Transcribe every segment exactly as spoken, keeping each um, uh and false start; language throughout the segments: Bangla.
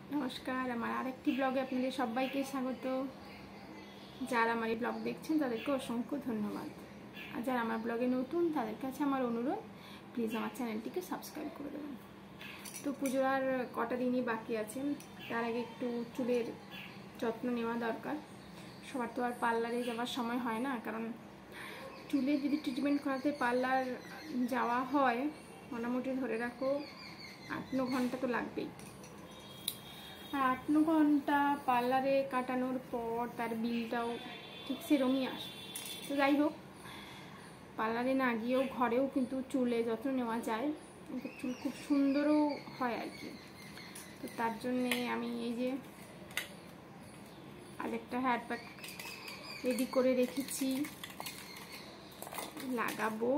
नमस्कार আমার আরেকটি ব্লগে আপনাদের সবাইকে স্বাগত। যারা আমার এই ব্লগ দেখছেন তাদেরকে অসংখ্য ধন্যবাদ। আর যারা আমার ব্লগে নতুন তাদের কাছে আমার অনুরোধ, প্লিজ আমার চ্যানেলটিকে সাবস্ক্রাইব করে দেবেন। তো পুজোর আর কটা দিনই বাকি আছে, তার আগে একটু চুলের যত্ন নেওয়া দরকার। সবার তো আর পার্লারে যাওয়ার সময় হয় না, কারণ চুলে যদি ট্রিটমেন্ট করাতে পার্লার যাওয়া হয় মোটামুটি ধরে রাখো আট ন ঘন্টা তো লাগবেই। আর আট ন ঘন্টা পার্লারে কাটানোর পর তার বিলটাও ঠিক সেরকমই আসে। তো যাই হোক, পার্লারে না গিয়েও ঘরেও কিন্তু চুলে যত্ন নেওয়া যায়, চুল খুব সুন্দরও হয় আর কি। তো তার জন্যে আমি এই যে আরেকটা হেয়ার প্যাক রেডি করে রেখেছি, লাগাবো।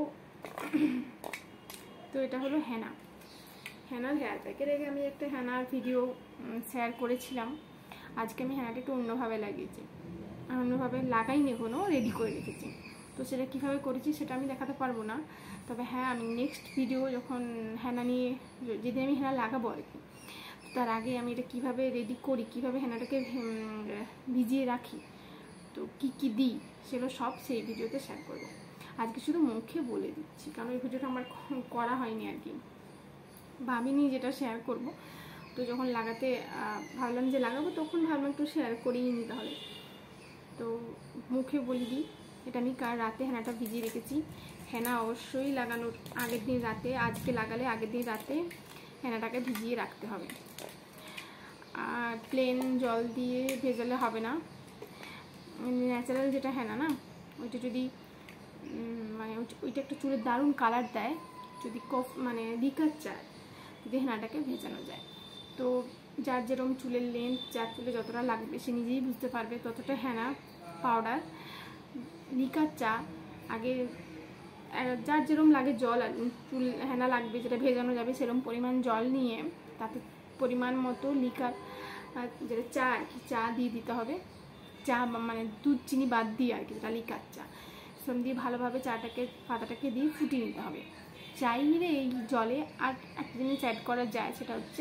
তো এটা হলো হেনা হেনার হেয়ার প্যাকের আগে আমি একটা হেনার ভিডিও শেয়ার করেছিলাম। আজকে আমি হেনাটা একটু অন্যভাবে লাগিয়েছি, অন্যভাবে লাগাইনি, কোনো রেডি করে রেখেছি। তো সেটা কীভাবে করেছি সেটা আমি দেখাতে পারবো না, তবে হ্যাঁ আমি নেক্সট ভিডিও যখন হেনা নিয়ে, যেদিন আমি হেনা লাগাবো আর কি, তার আগে আমি এটা কীভাবে রেডি করি, কীভাবে হেনাটাকে ভিজিয়ে রাখি, তো কী কী দিই, সেগুলো সব সেই ভিডিওতে শেয়ার করবো। আজকে শুধু মুখে বলে দিচ্ছি, কারণ এই ভিডিওটা আমার করা হয়নি আর কি, ভাবিনি যেটা শেয়ার করব। তো যখন লাগাতে ভাবলাম যে লাগাবো, তখন ভাবলাম একটু শেয়ার করেই নিতে হবে। তো মুখে বলে দিই, এটা আমি কাল রাতে হেনাটা ভিজিয়ে রেখেছি। হেনা অবশ্যই লাগানোর আগের দিন রাতে, আজকে লাগালে আগের দিন রাতে হেনাটাকে ভিজিয়ে রাখতে হবে। আর প্লেন জল দিয়ে ভেজালে হবে না, ন্যাচারাল যেটা হেনা না, ওইটা যদি মানে ওইটা একটু চুলের দারুণ কালার দেয়, যদি কফ মানে লিকার চায়, যদি হেনাটাকে ভেজানো যায়। তো যার যেরকম চুলের লেন্থ, যার চুলে যতটা লাগবে সে নিজেই বুঝতে পারবে ততটা হেনা পাউডার লিকার চা আগে, যার যেরকম লাগে জল আর চুল হেনা লাগবে যেটা ভেজানো যাবে, সেরকম পরিমাণ জল নিয়ে তাতে পরিমাণ মতো লিকার যেটা চা আর কি, চা দিয়ে দিতে হবে। চা মানে দুধ চিনি বাদ দিয়ে আর কি, যেটা লিকার চা, সেরকম দিয়ে ভালোভাবে চাটাকে পাতাটাকে দিয়ে ফুটিয়ে নিতে হবে। চাইলে এই জলে আর একটা জিনিস অ্যাড করা যায়, সেটা হচ্ছে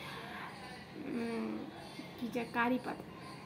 কি যে কারি পাতা,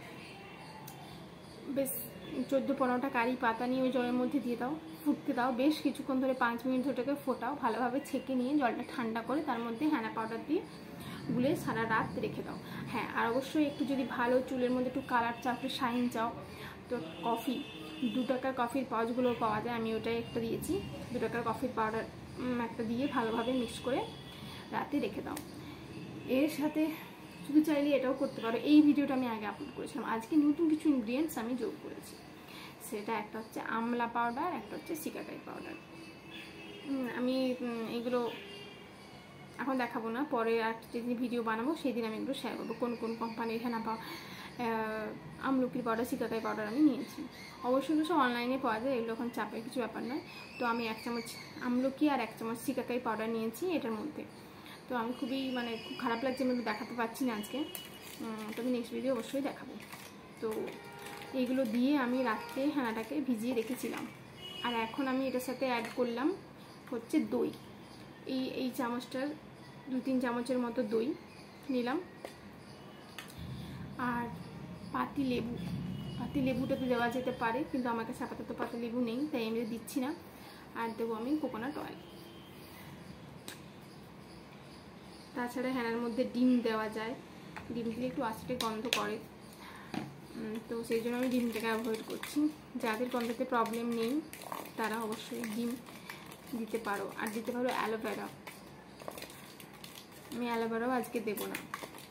বেশ চোদ্দো পনেরোটা কারি পাতা নিয়ে ওই জলের মধ্যে দিয়ে দাও, ফুটতে দাও বেশ কিছুক্ষণ ধরে, পাঁচ মিনিট ধরে ফোটাও, ভালোভাবে ছেঁকে নিয়ে জলটা ঠান্ডা করে তার মধ্যে হেনা পাউডার দিয়ে গুলে সারা রাত রেখে দাও। হ্যাঁ, আর অবশ্যই একটু যদি ভালো চুলের মধ্যে একটু কালার চাও, একটু শাইন চাও, তো কফি, দু টাকার কফির পাউচগুলো পাওয়া যায়, আমি ওটাই একটা দিয়েছি, দু টাকার কফির পাউডার একটা দিয়ে ভালোভাবে মিক্স করে রাতে রেখে দাও। এর সাথে শুধু চাইলে এটাও করতে পারো, এই ভিডিওটা আমি আগে আপলোড করেছিলাম, আজকে নতুন কিছু ইনগ্রিডিয়েন্টস আমি যোগ করেছি। সেটা একটা হচ্ছে আমলা পাউডার, একটা হচ্ছে সিকাকাই পাউডার। আমি এগুলো এখন দেখাবো না, পরে আর যেদিন ভিডিও বানাবো সেই দিন আমি এগুলো শেয়ার করবো, কোন কোন কোম্পানির হেনা পাও আমলকির পাউডার, সিকাকাই পাউডার আমি নিয়েছি। অবশ্যই এগুলো সব অনলাইনে পাওয়া যায়, এগুলো এখন চাপের কিছু ব্যাপার নয়। তো আমি এক চামচ আমলকি আর এক চামচ সিকাকাই পাউডার নিয়েছি এটার মধ্যে। তো আমি খুবই মানে খুব খারাপ লাগছে, আমি দেখাতে পারছি না আজকে, তো আমি নেক্সট ভিডিও অবশ্যই দেখাবো। তো এইগুলো দিয়ে আমি রাত্রে হেনাটাকে ভিজিয়ে রেখেছিলাম। আর এখন আমি এটার সাথে অ্যাড করলাম হচ্ছে দই, এই এই চামচটার দু তিন চামচের মতো দই নিলাম। আর পাতি লেবু, পাতি লেবুটা তো দেওয়া যেতে পারে, কিন্তু আমার কাছে আপাতত পাতি লেবু নেই, তাই আমি দিচ্ছি না। আর দেবো আমি কোকোনাট অয়েল। তাছাড়া হেনার মধ্যে ডিম দেওয়া যায়, ডিম দিলে একটু আঁচটে গন্ধ করে, তো সেই জন্য আমি ডিমটাকে অ্যাভয়েড করছি। যাদের গন্ধতে প্রবলেম নেই তারা অবশ্যই ডিম দিতে পারো। আর দিতে পারো অ্যালোভেরা, আমি অ্যালোভেরাও আজকে দেবো না।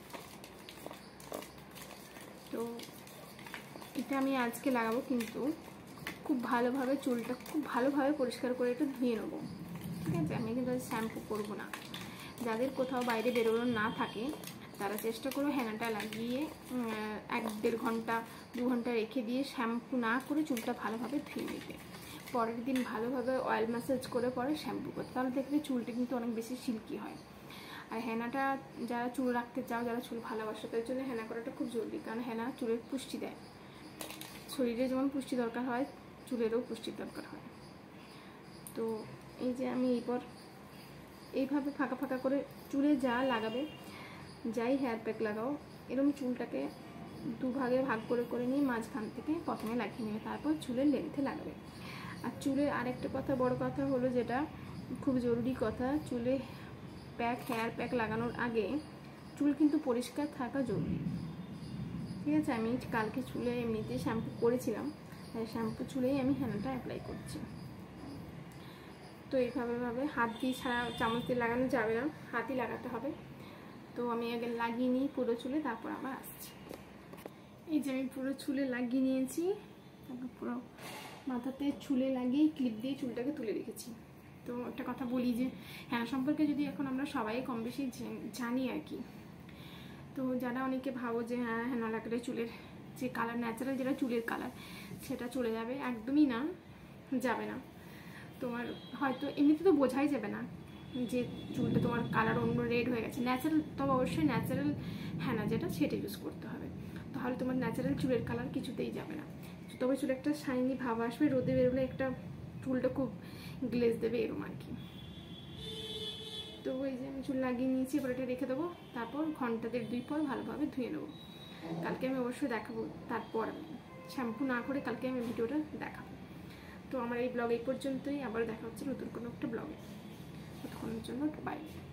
তো এটা আমি আজকে লাগাবো, কিন্তু খুব ভালোভাবে চুলটা খুব ভালোভাবে পরিষ্কার করে একটু ধুয়ে নেবো, ঠিক আছে? আমি কিন্তু শ্যাম্পু করবো না। যাদের কোথাও বাইরে বেরোনো না থাকে তারা চেষ্টা করো হেনাটা লাগিয়ে এক দেড় ঘন্টা দু ঘন্টা রেখে দিয়ে শ্যাম্পু না করে চুলটা ভালোভাবে ধুয়ে নিতে, পরের দিন ভালোভাবে অয়েল ম্যাসাজ করে পরে শ্যাম্পু করতে, তাহলে দেখবে চুলটা কিন্তু অনেক বেশি সিল্কি হয়। আর হেনাটা যারা চুল রাখতে চাও, যারা চুল ভালোবাসো, তার জন্য হেনা করাটা খুব জরুরি, কারণ হেনা চুলের পুষ্টি দেয়। শরীরে যেমন পুষ্টি দরকার হয়, চুলেরও পুষ্টির দরকার হয়। তো এই যে আমি এরপর এইভাবে ফাঁকা ফাঁকা করে চুলে যা লাগাবে, যাই হেয়ার প্যাক লাগাও, এরকম চুলটাকে দুভাগে ভাগ করে করে নিয়ে মাঝখান থেকে প্রথমে লাগিয়ে নেবে, তারপর চুলের লেন্থে লাগাবে। আর চুলের আরেকটা কথা, বড় কথা হলো যেটা খুব জরুরি কথা, চুলে প্যাক হেয়ার প্যাক লাগানোর আগে চুল কিন্তু পরিষ্কার থাকা জরুরি, ঠিক আছে? আমি কালকে চুলে এমনিতে শ্যাম্পু করেছিলাম, তাই শ্যাম্পু চুলেই আমি হেনাটা অ্যাপ্লাই করছি। তো এইভাবে ভাবে হাত দিয়ে ছাড়া চামচ দিয়ে লাগানো যাবে না, হাতই লাগাতে হবে। তো আমি আগে লাগিয়ে নিই পুরো চুলে, তারপর আবার আসছি। এই যে আমি পুরো চুলে লাগিয়ে নিয়েছি, তারপর পুরো মাথাতে চুলে লাগিয়ে ক্লিপ দিয়ে চুলটাকে তুলে রেখেছি। তো একটা কথা বলি যে হেনা সম্পর্কে যদি এখন আমরা সবাই কম বেশি জানি আর কি, তো যারা অনেকে ভাবো যে হ্যাঁ হেনা লাগালে চুলের যে কালার, ন্যাচারাল যেটা চুলের কালার সেটা চলে যাবে, একদমই না, যাবে না। তোমার হয়তো এমনিতে তো বোঝাই যাবে না যে চুলটা তোমার কালার অন্য রেড হয়ে গেছে। ন্যাচারাল, তবে অবশ্যই ন্যাচারাল হেনা যেটা সেটা ইউজ করতে হবে, তাহলে তোমার ন্যাচারাল চুলের কালার কিছুতেই যাবে না। তবে চুলে একটা শাইনি ভাব আসবে, রোদে বেরোলে একটা চুলটা খুব গ্লেজ দেবে এরকম আর কি। তো ওই যে আমি চুল লাগিয়ে নিয়েছি, এবার এটা রেখে দেবো, তারপর ঘন্টা দেড় দুই পর ভালোভাবে ধুয়ে নেবো। কালকে আমি অবশ্যই দেখাবো, তারপর আমি শ্যাম্পু না করে কালকে আমি ভিডিওটা দেখাবো। তো আমার এই ব্লগ এই পর্যন্তই, আবার দেখা হচ্ছে নতুন কোনো একটা ব্লগে। ততক্ষণের জন্য বাই।